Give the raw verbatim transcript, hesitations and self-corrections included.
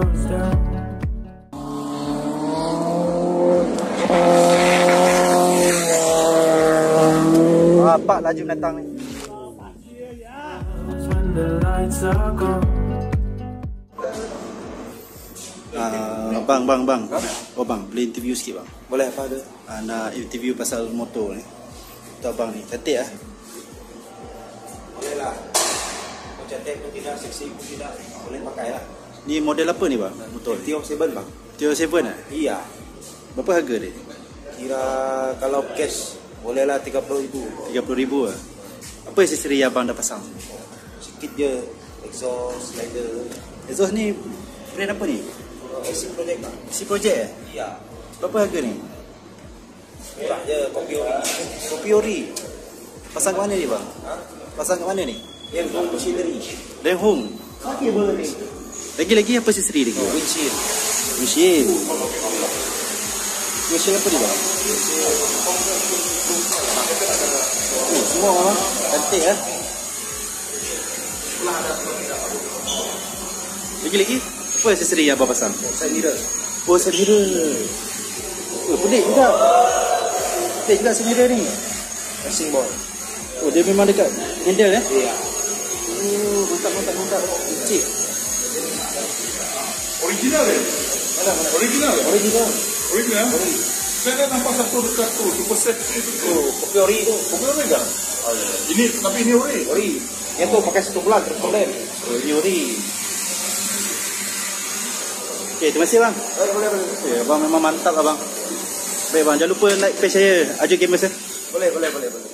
Pak laju datang ni. Uh, bang, bang, bang. Oh bang, boleh interview sikit bang? Boleh, apa ada? Uh, nak interview pasal motor ni. Tu abang ni, cantik lah. Boleh lah. Kau cantik pun tidak, seksi pun tidak, boleh pakai lah. Ni model apa ni bang? Motor T O tujuh bang. T O tujuh lah? Iya. Berapa harga dia? Kira kalau cash bolehlah tiga puluh ribu. tiga puluh ribu lah. Apa aksesori yang abang dah pasang? Sikit je. Exhaust, slider. Exhaust ni brand apa ni? I C Project bang. I C Project eh? Iya. Berapa harga ni? Murah je, kopi ori. Kopi ori. Pasang kat mana ni bang? Ha? Pasang kat mana ni? Yang full machinery. Lehong. Lagi apa ni? Lagi-lagi apa aksesori lagi? Oh, windshield. Mesin. Mesin apa ni bang? Oh, semua bang. Cantik lah. Lagi-lagi apa aksesori yang abang pasang? Side mirror. Oh, side mirror. Oh, pelik juga. Pelik juga side mirror ni. Racing ball. Oh, dia memang dekat handle eh? Iya. Oh, mantap, mantap, mantap. Cik. Original eh? Mana, mana? Original eh? Original. Original? Saya dah nampak satu dekat tu, super set itu. Oh, kopi ori tu. Bukan ori kan? Ini, tapi ini ori. Ori. Yang tu pakai satu bulan terus boleh. Oh, ini ori. Okay, terima kasih bang. Boleh, boleh, boleh. Okay, abang memang mantap abang. Baik bang, jangan lupa like page saya, Ajo Gamers eh. Boleh, boleh, boleh, boleh.